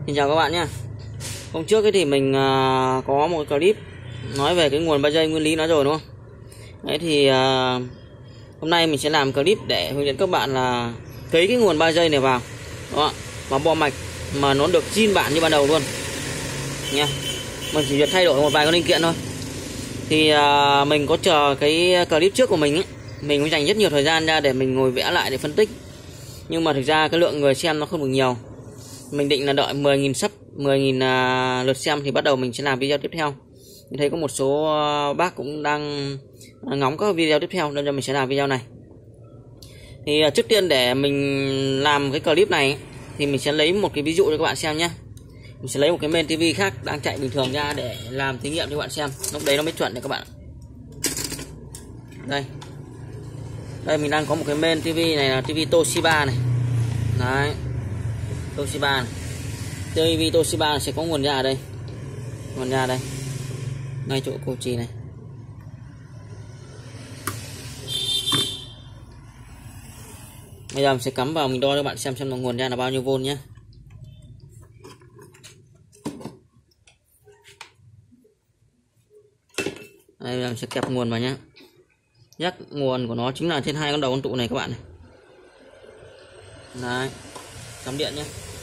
Xin chào các bạn nhé. Hôm trước thì mình có một clip nói về cái nguồn 3 giây nguyên lý nó rồi đúng không? Đấy thì hôm nay mình sẽ làm clip để hướng dẫn các bạn là cấy cái nguồn 3 giây này vào đó, vào bo mạch mà nó được zin bản như ban đầu luôn nha. Mình chỉ việc thay đổi một vài con linh kiện thôi. Thì mình có chờ cái clip trước của mình ấy, mình cũng dành rất nhiều thời gian ra để mình ngồi vẽ lại để phân tích. Nhưng mà thực ra cái lượng người xem nó không được nhiều. Mình định là đợi 10.000 sub, 10.000 lượt xem thì bắt đầu mình sẽ làm video tiếp theo. Mình thấy có một số bác cũng đang ngóng các video tiếp theo nên mình sẽ làm video này. Thì trước tiên để mình làm cái clip này thì mình sẽ lấy một cái ví dụ cho các bạn xem nhé. Mình sẽ lấy một cái main TV khác đang chạy bình thường ra để làm thí nghiệm cho các bạn xem. Lúc đấy nó mới chuẩn đấy các bạn. Đây mình đang có một cái main TV này là TV Toshiba này. Đấy. Toshiba này. TV Toshiba này sẽ có nguồn ra ở đây. Nguồn ra đây. Ngay chỗ cô trì này. Bây giờ mình sẽ cắm vào, mình đo cho các bạn xem là nguồn ra là bao nhiêu vôn nhé. Đây mình sẽ kẹp nguồn vào nhé. Nhắc nguồn của nó chính là trên hai con đầu con tụ này các bạn này. Đấy. Cắm điện nhé.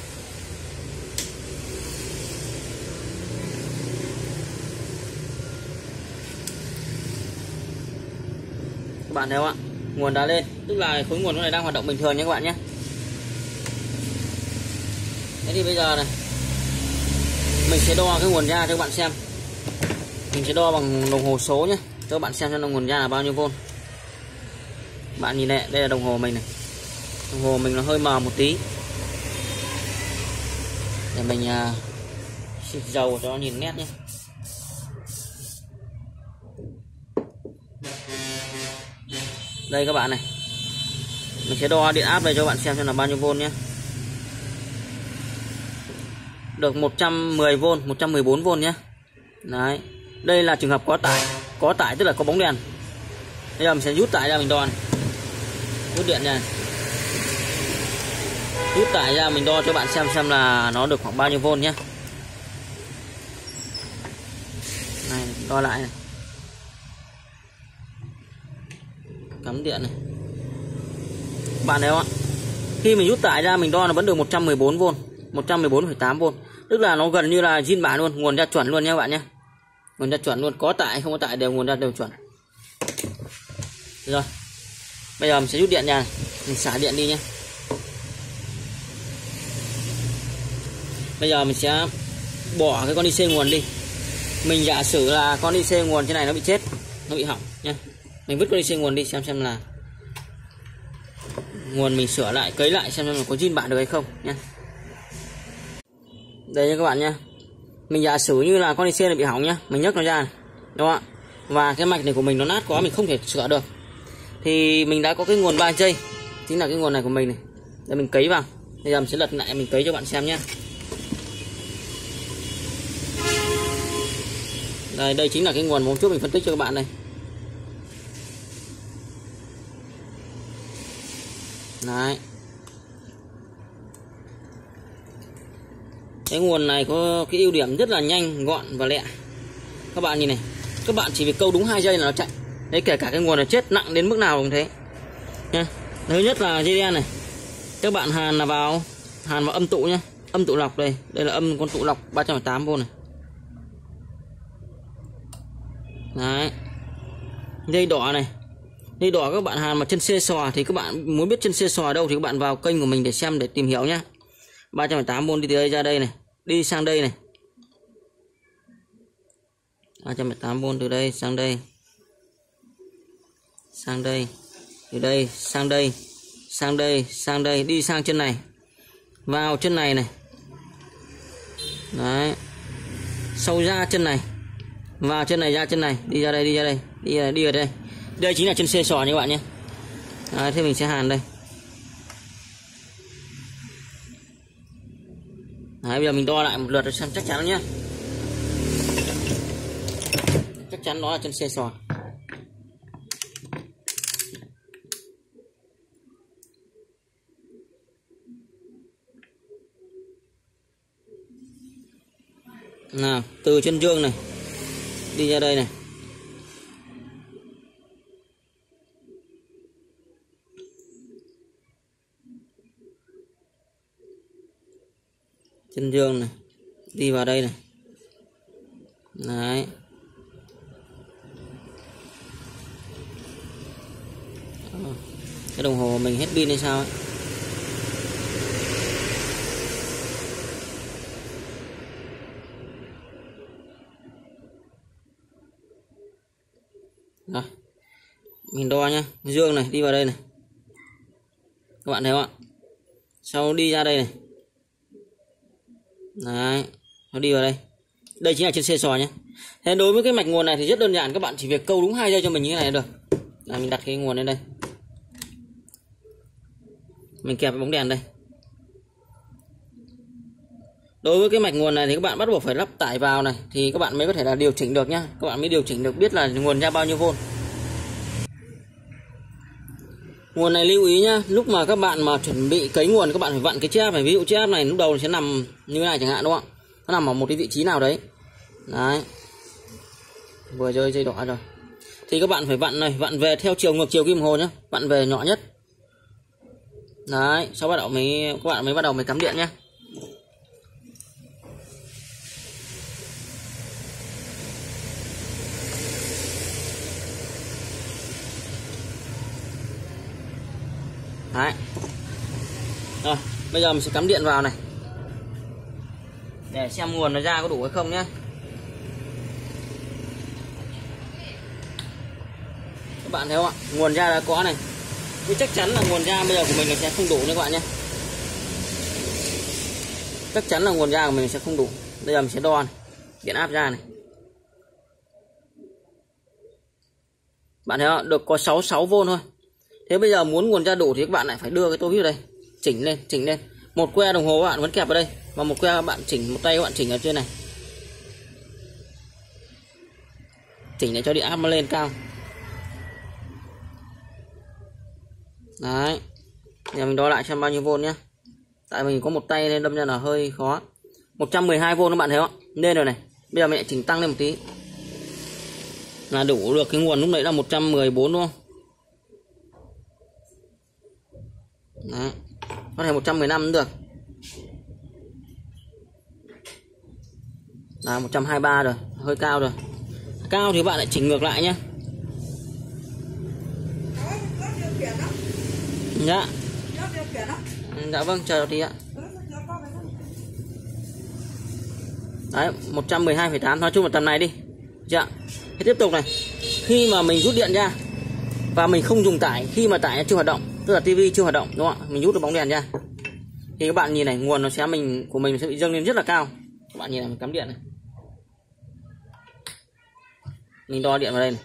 Các bạn thấy không ạ? Nguồn đã lên, tức là khối nguồn này đang hoạt động bình thường nhé các bạn nhé. Thế thì bây giờ này mình sẽ đo cái nguồn ra cho các bạn xem. Mình sẽ đo bằng đồng hồ số nhé, cho các bạn xem nguồn ra là bao nhiêu vôn. Bạn nhìn này, đây là đồng hồ mình này. Đồng hồ mình nó hơi mờ một tí. Để mình xịt dầu cho nó nhìn nét nhé. Đây các bạn này. Mình sẽ đo điện áp đây cho các bạn xem là bao nhiêu vôn nhé. Được 110V, 114V nhé. Đấy. Đây là trường hợp có tải. Có tải tức là có bóng đèn. Bây giờ mình sẽ rút tải ra mình đo này. Rút điện ra này. Rút tải ra mình đo cho bạn xem là nó được khoảng bao nhiêu vôn nhé. Này, đo lại này. Cắm điện này. Bạn thấy không ạ? Khi mình rút tải ra mình đo nó vẫn được 114V, 114,8V. Tức là nó gần như là zin bản luôn, nguồn ra chuẩn luôn nha các bạn nhé. Nguồn ra chuẩn luôn, có tải không có tải đều nguồn ra đều chuẩn. Rồi. Bây giờ mình sẽ rút điện ra này. Mình xả điện đi nhé. Bây giờ mình sẽ bỏ cái con IC nguồn đi. Mình giả sử là con IC nguồn trên này nó bị chết, nó bị hỏng nhé. Mình vứt con IC nguồn đi xem là nguồn mình sửa lại, cấy lại xem là có zin bản được hay không nhé. Đây nha các bạn nhé. Mình giả sử như là con IC này bị hỏng nhá, mình nhấc nó ra này. Đúng không ạ? Và cái mạch này của mình nó nát quá, mình không thể sửa được. Thì mình đã có cái nguồn 3 giây, chính là cái nguồn này của mình này. Để mình cấy vào. Bây giờ mình sẽ lật lại mình cấy cho bạn xem nhé. Đây chính là cái nguồn hôm trước mình phân tích cho các bạn đây. Đấy. Cái nguồn này có cái ưu điểm rất là nhanh, gọn và lẹ. Các bạn nhìn này, các bạn chỉ việc câu đúng 2 giây là nó chạy. Đấy, kể cả cái nguồn này chết nặng đến mức nào cũng thế. Nha. Thứ nhất là dây đen này. Các bạn hàn vào âm tụ nhá, âm tụ lọc đây, đây là âm con tụ lọc 308V này. Đấy. Dây đỏ này. Dây đỏ các bạn hàn mà chân xê xò thì các bạn muốn biết chân xê xò ở đâu thì các bạn vào kênh của mình để xem, để tìm hiểu nhá. 308V đi từ đây ra đây này, đi sang đây này. 308V từ đây sang đây. Sang đây. Từ đây sang đây. Sang đây, sang đây, đi sang chân này. Vào chân này này. Đấy. Sâu ra chân này. Vào chân này, ra chân này, đi ra đây, đi ra đây, đi ở đây. Đây chính là chân xê xò nha các bạn nhé. Đấy, thế mình sẽ hàn đây. Đấy, bây giờ mình đo lại một lượt để xem chắc chắn nhé. Chắc chắn nó là chân xê xò. Nào, từ chân dương này đi ra đây này. Chân dương này đi vào đây này. Đấy. Cái đồng hồ mình hết pin hay sao ấy. Rồi. Mình đo nhá. Dương này đi vào đây này. Các bạn thấy không ạ? Sau đi ra đây này. Đấy, nó đi vào đây. Đây chính là chân xe sò nhé. Thế đối với cái mạch nguồn này thì rất đơn giản, các bạn chỉ việc câu đúng 2 dây cho mình như thế này là được. Là mình đặt cái nguồn lên đây. Mình kẹp cái bóng đèn đây. Đối với cái mạch nguồn này thì các bạn bắt buộc phải lắp tải vào này thì các bạn mới có thể là điều chỉnh được nhá. Các bạn mới điều chỉnh được biết là nguồn ra bao nhiêu vôn. Nguồn này lưu ý nhá, lúc mà các bạn mà chuẩn bị cấy nguồn các bạn phải vặn cái chiếc áp này, ví dụ chiếc áp này lúc đầu sẽ nằm như thế này chẳng hạn đúng không ạ? Nó nằm ở một cái vị trí nào đấy. Đấy. Vừa rơi dây đỏ rồi. Thì các bạn phải vặn này, vặn về theo chiều ngược chiều kim đồng hồ nhá, vặn về nhỏ nhất. Đấy, sau bắt đầu các bạn mới bắt đầu cắm điện nhá. Đấy. Rồi, bây giờ mình sẽ cắm điện vào này. Để xem nguồn nó ra có đủ hay không nhé. Các bạn thấy không ạ? Nguồn ra đã có này. Nhưng chắc chắn là nguồn ra bây giờ của mình sẽ không đủ nha các bạn nhé. Chắc chắn là nguồn ra của mình sẽ không đủ. Bây giờ mình sẽ đo này. Điện áp ra này. Bạn thấy không? Được có 66V thôi. Thế bây giờ muốn nguồn ra đủ thì các bạn lại phải đưa cái tô vít vào đây, chỉnh lên. Một que đồng hồ các bạn vẫn kẹp vào đây và một que các bạn chỉnh, một tay các bạn chỉnh ở trên này. Chỉnh để cho điện áp nó lên cao. Đấy. Giờ mình đo lại xem bao nhiêu vôn nhé. Tại mình có một tay nên đâm ra là hơi khó. 112V các bạn thấy không? Lên rồi này. Bây giờ mình lại chỉnh tăng lên một tí. Là đủ được cái nguồn lúc nãy là 114 đúng không? Đấy. Có thể 115 cũng được. Là 123 rồi, hơi cao rồi. Cao thì bạn lại chỉnh ngược lại nhé. Dạ. Dạ vâng, chờ tí ạ. Đấy, 112,8, nói chung là tầm này đi. Dạ. Thế tiếp tục này. Khi mà mình rút điện ra và mình không dùng tải, khi mà tải chưa hoạt động, tức là tivi chưa hoạt động đúng không ạ? Mình rút được bóng đèn ra. Thì các bạn nhìn này, nguồn nó sẽ của mình sẽ bị dâng lên rất là cao. Các bạn nhìn này, mình cắm điện này. Mình đo điện vào đây này.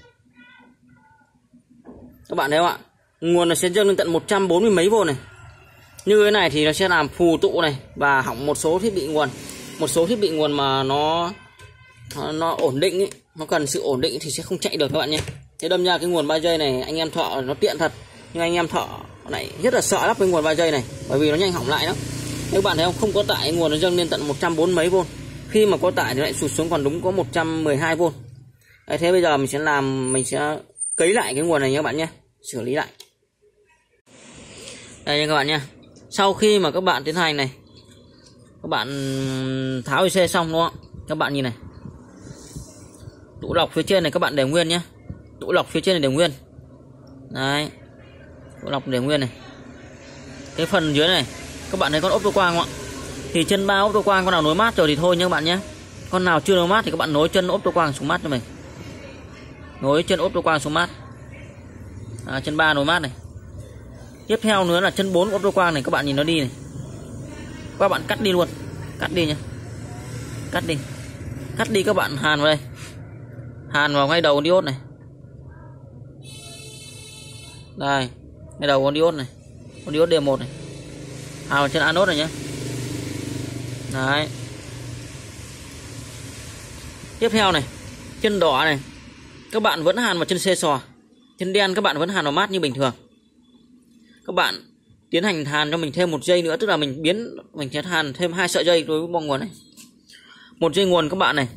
Các bạn thấy không ạ? Nguồn nó sẽ dâng lên tận 140 mấy V này. Như thế này thì nó sẽ làm phù tụ này và hỏng một số thiết bị nguồn. Một số thiết bị nguồn mà nó ổn định ấy, nó cần sự ổn định thì sẽ không chạy được các bạn nhé. Thế đâm ra cái nguồn 3 giây này anh em thợ nó tiện thật, nhưng anh em thợ này rất là sợ lắp cái nguồn 3 giây này bởi vì nó nhanh hỏng lại lắm. Nếu bạn thấy không có tải, nguồn nó dâng lên tận 140 mấy V. Khi mà có tải thì lại sụt xuống còn đúng có 112V. Đấy, thế bây giờ mình sẽ cấy lại cái nguồn này nha các bạn nhé, xử lý lại. Đây nha các bạn nhé. Sau khi mà các bạn tiến hành này, các bạn tháo IC xong đúng không? Các bạn nhìn này. Tụ lọc phía trên này các bạn để nguyên nhé. Tụ lọc phía trên này để nguyên. Đấy. Tụ lọc để nguyên này. Cái phần dưới này các bạn thấy con ốp tô quang không ạ? Thì chân 3 ốp tô quang con nào nối mát rồi thì thôi nha các bạn nhé. Con nào chưa nối mát thì các bạn nối chân ốp tô quang xuống mát cho mình. Nối chân ốp tô quang xuống mát. Chân 3 nối mát này. Tiếp theo nữa là chân 4 ốp tô quang này, các bạn nhìn nó đi này. Các bạn cắt đi luôn. Cắt đi nhé. Cắt đi. Cắt đi các bạn hàn vào đây. Hàn vào ngay đầu con diode này. Đây, ngay đầu con diode này. Con diode D1 này. Hàn vào chân anode này nhé. Đấy. Tiếp theo này, chân đỏ này các bạn vẫn hàn vào chân xe sò. Chân đen các bạn vẫn hàn vào mát như bình thường. Các bạn tiến hành hàn cho mình thêm 1 giây nữa, tức là mình sẽ hàn thêm 2 sợi dây đối với bong nguồn này. một dây nguồn các bạn này.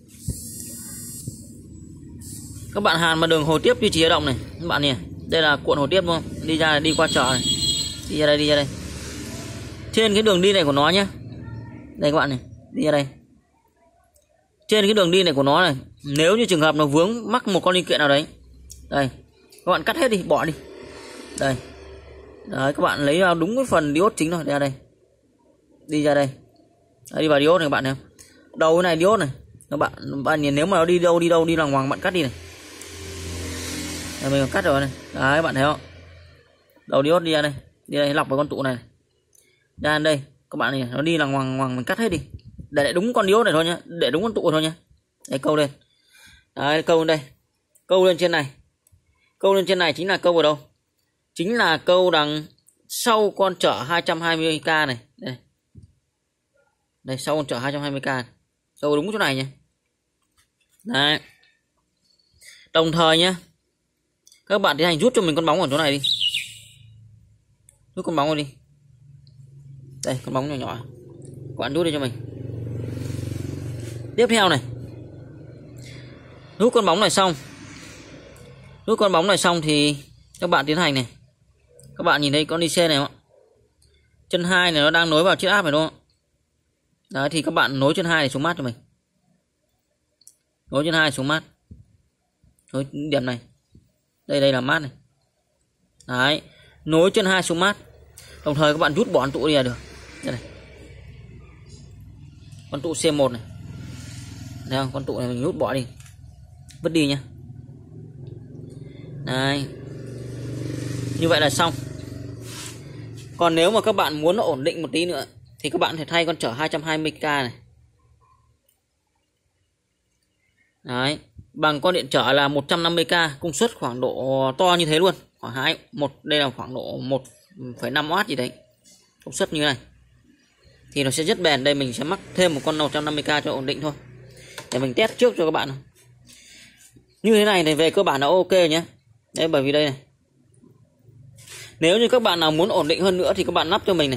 Các bạn hàn mà đường hồi tiếp duy trì hoạt động này các bạn nhỉ. Đây là cuộn hồi tiếp đúng không? Đi ra đi qua chợ này. Đi ra đây. Trên cái đường đi này của nó nhé. Đây các bạn này, đi ra đây. Trên cái đường đi này của nó này, nếu như trường hợp nó vướng mắc một con linh kiện nào đấy. Đây, các bạn cắt hết đi, bỏ đi. Đây. Đấy, các bạn lấy ra đúng cái phần diode chính thôi, đây ra đây. Đi ra đây. Đấy, đi vào diode này các bạn thấy không? Đầu cái này diode này. Các bạn nhìn nếu mà nó đi đâu đi lòng hoàng bạn cắt đi này. Đây, mình cắt rồi này. Đấy các bạn thấy không? Đầu diode đi ra đây. Đi đây lọc vào con tụ này. Ra đây, các bạn nhìn nó đi lòng hoàng mình cắt hết đi. Để đúng con diode này thôi nhá, để đúng con tụ thôi nhá. Đây câu lên. Đấy câu lên đây. Câu lên trên này. Câu lên trên này chính là câu ở đâu? Chính là câu đằng sau con chở 220k này. Đây. Đây sau con chở 220k này. Câu đúng chỗ này nhé. Đấy. Đồng thời nhé, các bạn tiến hành rút cho mình con bóng ở chỗ này đi. Rút con bóng rồi đi. Đây con bóng nhỏ nhỏ. Các bạn rút đi cho mình. Tiếp theo này, rút con bóng này xong. Rút con bóng này xong thì các bạn tiến hành này. Các bạn nhìn thấy con IC này không? Chân 2 này nó đang nối vào chiếc áp này đúng không? Đấy thì các bạn nối chân 2 này xuống mát cho mình. Nối chân 2 xuống mát. Nối điểm này. Đây là mát này. Đấy, nối chân 2 xuống mát. Đồng thời các bạn rút bỏ con tụ đi là được. Đây này. Con tụ C1 này. Thấy không? Con tụ này mình rút bỏ đi. Vứt đi nhá. Đấy. Như vậy là xong. Còn nếu mà các bạn muốn nó ổn định một tí nữa thì các bạn phải thay con chở 220k này. Đấy, bằng con điện trở là 150k, công suất khoảng độ to như thế luôn, khoảng đây là khoảng độ 1,5W gì đấy. Công suất như này. Thì nó sẽ rất bền. Đây mình sẽ mắc thêm một con 150k cho ổn định thôi. Để mình test trước cho các bạn. Như thế này thì về cơ bản là ok nhé. Đấy, bởi vì đây này. Nếu như các bạn nào muốn ổn định hơn nữa thì các bạn lắp cho mình này.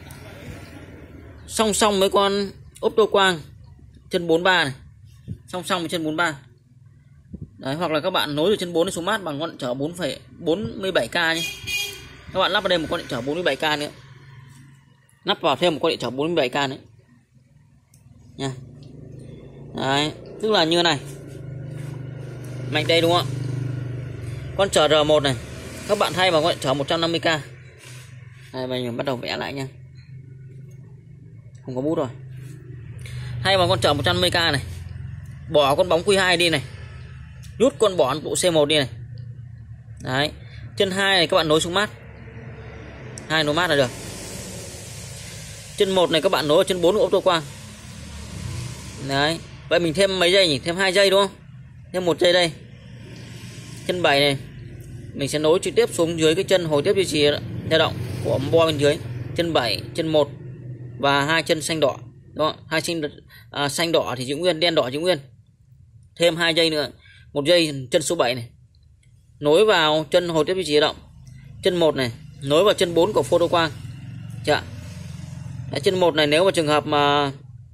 Song song với con ốp tô quang chân 43 này. Song song với chân 43. Đấy, hoặc là các bạn nối từ chân 4 đến xuống mát bằng con chở 4,47k nhé. Các bạn lắp vào đây một con điện trở 47k nữa. Lắp vào thêm một con điện trở 47k nữa. Nha. Đấy, tức là như này. Mạnh đây đúng không ạ? Con chở R1 này, các bạn thay vào con điện trở 150k. Đây mình bắt đầu vẽ lại nha. Không có bút rồi. Thay vào con chở 150k này. Bỏ con bóng Q2 đi này. Rút con bỏ tụ C1 đi này. Đấy. Chân 2 này các bạn nối xuống mát. 2 nối mát là được. Chân 1 này các bạn nối ở chân 4 của ốp tô quang. Đấy. Vậy mình thêm mấy giây nhỉ? Thêm 2 giây đúng không? Thêm 1 giây đây. Chân 7 này mình sẽ nối trực tiếp xuống dưới cái chân hồi tiếp duy trì hoạt động của bo bên dưới. Chân 7, chân 1 và hai chân xanh đỏ. Đúng không? Hai chân xanh đỏ thì giữ nguyên, đen đỏ giữ nguyên. Thêm 2 giây nữa. 1 giây chân số 7 này. Nối vào chân hồi tiếp duy trì hoạt động. Chân 1 này nối vào chân 4 của photo quang. Dạ. Đấy, chân 1 này nếu mà trường hợp mà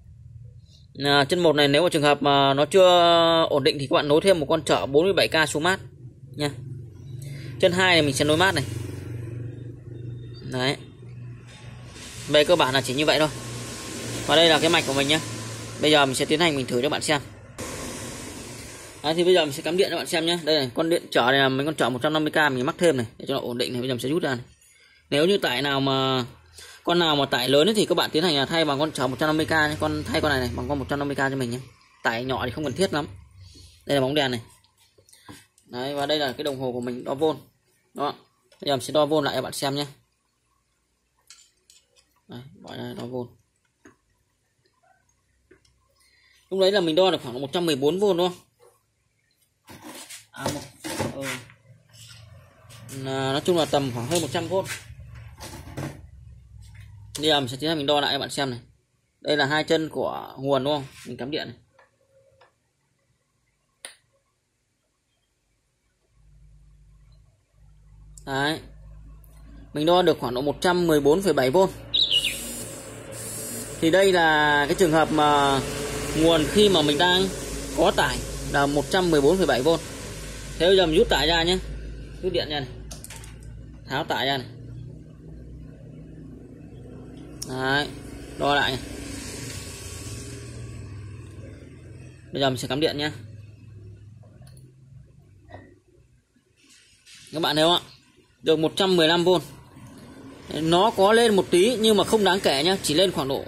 nó chưa ổn định thì các bạn nối thêm một con chở 47k xuống mát nha. Chân 2 này mình sẽ nối mát này. Đấy. Về cơ bản là chỉ như vậy thôi. Và đây là cái mạch của mình nhé. Bây giờ mình sẽ tiến hành mình thử cho bạn xem. Đấy, thì bây giờ mình sẽ cắm điện cho bạn xem nhé. Đây này, con điện trở này là mình con trở 150k mình mắc thêm này để cho nó ổn định này. Bây giờ mình sẽ rút ra này. Nếu như tải nào mà con nào mà tải lớn ấy, thì các bạn tiến hành là thay bằng con chở 150k nhé. Thay con này bằng con 150k cho mình nhé. Tải nhỏ thì không cần thiết lắm. Đây là bóng đèn này. Đấy, và đây là cái đồng hồ của mình đo vôn. Đó. Bây giờ mình sẽ đo vôn lại cho bạn xem nhé. Đấy, bỏ ra đo vôn. Lúc đấy là mình đo được khoảng 114V đúng không? Nói chung là tầm khoảng hơn 100V. Bây giờ mình sẽ tiến hành mình đo lại cho bạn xem này. Đây là hai chân của nguồn đúng không? Mình cắm điện này. Đấy. Mình đo được khoảng độ 114,7V. Thì đây là cái trường hợp mà nguồn khi mà mình đang có tải là 114,7V. Thế bây giờ mình rút tải ra nhé, rút điện ra này, tháo tải ra này. Đấy, đo lại này. Bây giờ mình sẽ cắm điện nhé. Các bạn thấy không ạ? Được 115V. Nó có lên một tí nhưng mà không đáng kể nhá, chỉ lên khoảng độ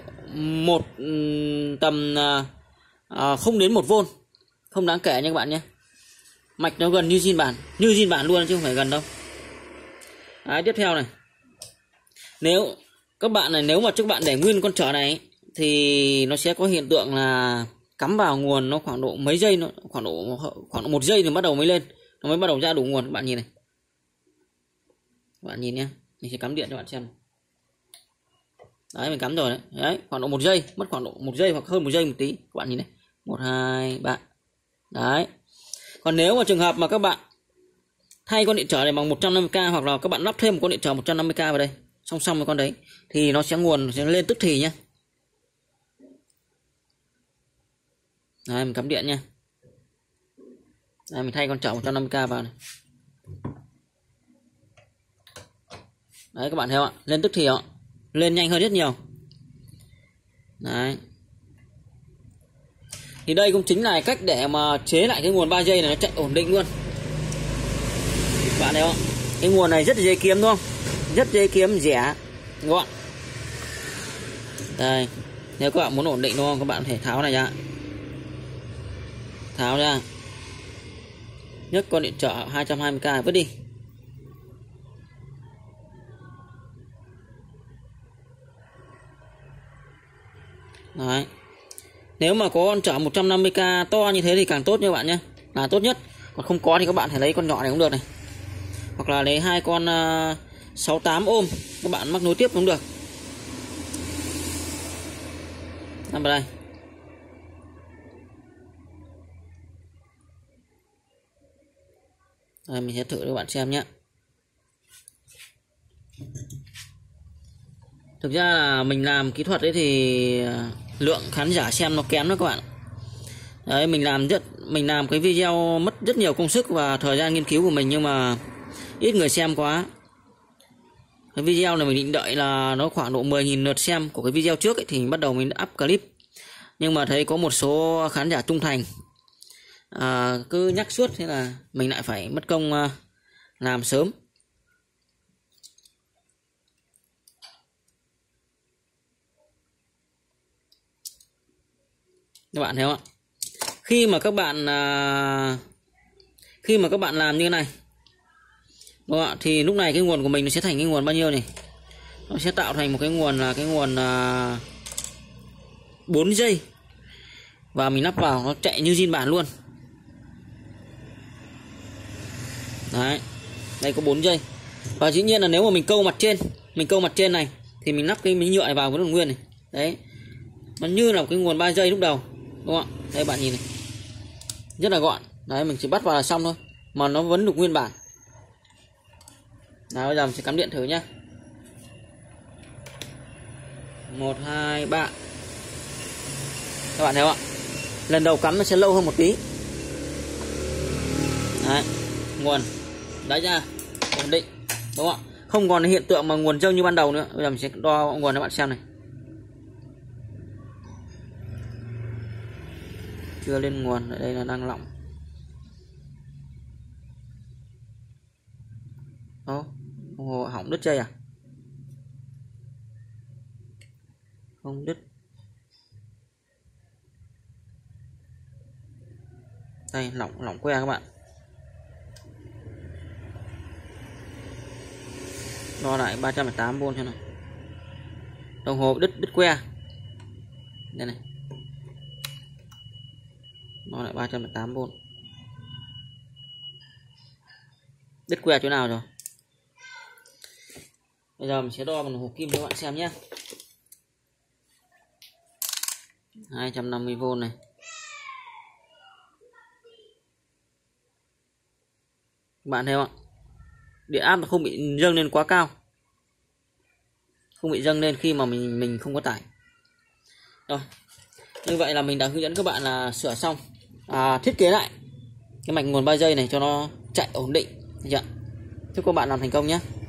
tầm không đến 1V, không đáng kể nha các bạn nhé. Mạch nó gần như zin bản luôn chứ không phải gần đâu. Đấy, tiếp theo này, nếu các bạn này, nếu mà các bạn để nguyên con trở này thì nó sẽ có hiện tượng là cắm vào nguồn nó khoảng độ mấy giây, nó khoảng độ 1 giây thì bắt đầu mới lên, nó mới bắt đầu ra đủ nguồn. Các bạn nhìn này, các bạn nhìn nhé, mình sẽ cắm điện cho bạn xem. Đấy, mình cắm rồi đấy. Đấy, khoảng độ 1 giây, mất khoảng độ 1 giây hoặc hơn 1 giây một tí. Các bạn nhìn này, 1, 2, 3. Đấy. Còn nếu mà trường hợp mà các bạn thay con điện trở này bằng 150k, hoặc là các bạn lắp thêm một con điện trở 150k vào đây, song song với con đấy, thì nó sẽ nguồn sẽ lên tức thì nhé. Đấy, mình cắm điện nhé. Đấy, mình thay con trở 150k vào này. Đấy, các bạn thấy không ạ? Lên tức thì không ạ? Lên nhanh hơn rất nhiều. Đấy. Thì đây cũng chính là cách để mà chế lại cái nguồn 3 giây này nó chạy ổn định luôn. Các bạn thấy không? Cái nguồn này rất dễ kiếm đúng không? Rất dễ kiếm, rẻ, gọn. Đây, nếu các bạn muốn ổn định đúng không? Các bạn có thể tháo này ra. Tháo ra. Nhấc con điện trở 220k vứt đi. Đấy. Nếu mà có con trở 150k to như thế thì càng tốt nha các bạn nhé, là tốt nhất. Còn không có thì các bạn thể lấy con nhỏ này cũng được này, hoặc là lấy hai con 68 ôm các bạn mắc nối tiếp cũng được. Nằm vào đây. Rồi, mình sẽ thử cho các bạn xem nhé. Thực ra là mình làm kỹ thuật ấy thì lượng khán giả xem nó kém đó các bạn. Đấy, mình làm cái video mất rất nhiều công sức và thời gian nghiên cứu của mình, nhưng mà ít người xem quá. Cái video này mình định đợi là nó khoảng độ 10.000 lượt xem của cái video trước ấy, thì mình bắt đầu mình up clip. Nhưng mà thấy có một số khán giả trung thành cứ nhắc suốt, thế là mình lại phải mất công làm sớm. Các bạn thấy không ạ? Khi mà các bạn làm như thế này, đúng không ạ? Thì lúc này cái nguồn của mình nó sẽ thành cái nguồn bao nhiêu này? Nó sẽ tạo thành một cái nguồn là 4 giây. Và mình lắp vào nó chạy như zin bản luôn. Đấy. Đây có 4 giây. Và dĩ nhiên là nếu mà mình câu mặt trên này thì mình lắp cái miếng nhựa này vào vẫn còn nguyên này. Đấy. Nó như là một cái nguồn 3 giây lúc đầu, đúng không ạ? Đây bạn nhìn này. Rất là gọn. Đấy, mình chỉ bắt vào là xong thôi, mà nó vẫn được nguyên bản. Nào, bây giờ mình sẽ cắm điện thử nhá. 1, 2, 3. Các bạn thấy không ạ? Lần đầu cắm nó sẽ lâu hơn một tí. Đấy, nguồn đấy ra ổn định, đúng không ạ? Không còn hiện tượng mà nguồn dâng như ban đầu nữa. Bây giờ mình sẽ đo nguồn cho bạn xem này. Chưa lên nguồn, ở đây là đang lỏng. Hỏng đứt dây à? Không đứt. Đây, lỏng que các bạn. Đo lại 308V cho nào. Đồng hồ đứt que. Đây này. Đo lại 308V. Đứt que chỗ nào rồi? Bây giờ mình sẽ đo bằng đồng hồ kim cho các bạn xem nhé. 250V này. Các bạn thấy không ạ? Điện áp nó không bị dâng lên quá cao, không bị dâng lên khi mà mình không có tải. Rồi, Như vậy là mình đã hướng dẫn các bạn là sửa xong, thiết kế lại cái mạch nguồn 3 giây này cho nó chạy ổn định. Được chưa? Chúc các bạn làm thành công nhé.